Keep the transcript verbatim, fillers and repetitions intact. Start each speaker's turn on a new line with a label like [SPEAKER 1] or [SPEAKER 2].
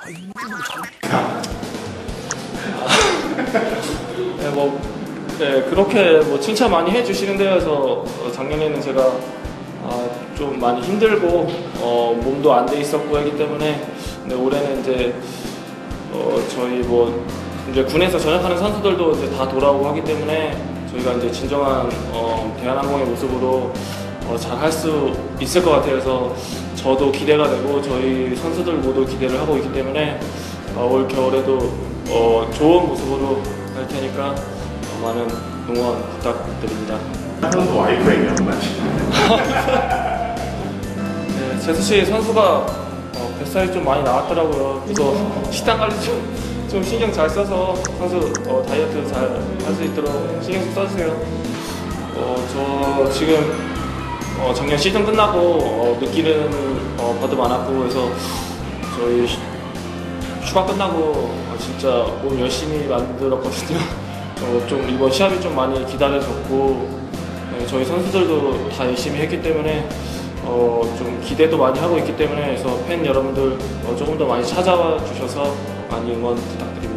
[SPEAKER 1] 네, 뭐, 네, 그렇게 뭐 칭찬 많이 해주시는 데여서 어, 작년에는 제가 아, 좀 많이 힘들고 어, 몸도 안 돼 있었고 하기 때문에 네, 올해는 이제 어, 저희 뭐 이제 군에서 전역하는 선수들도 이제 다 돌아오고 하기 때문에 저희가 이제 진정한 어, 대한항공의 모습으로 어, 잘 할 수 있을 것 같아서 저도 기대가 되고 저희 선수들 모두 기대를 하고 있기 때문에 어, 올 겨울에도 어, 좋은 모습으로 할 테니까 어, 많은 응원 부탁드립니다.
[SPEAKER 2] 선수 와이프에게 한마디.
[SPEAKER 1] 네, 재수 씨 선수가 어, 뱃살이 좀 많이 나왔더라고요. 그래서 식단 관리 좀, 좀 신경 잘 써서 선수 어, 다이어트 잘 할 수 있도록 신경 좀 써주세요. 어, 저 지금 어, 작년 시즌 끝나고 어, 느끼는 어, 바도 많았고 그래서 저희 휴, 휴가 끝나고 어, 진짜 몸 열심히 만들었거든요. 어, 좀 이번 시합이 좀 많이 기다려졌고 네, 저희 선수들도 다 열심히 했기 때문에 어, 좀 기대도 많이 하고 있기 때문에 그래서 팬 여러분들 어, 조금 더 많이 찾아와 주셔서 많이 응원 부탁드립니다.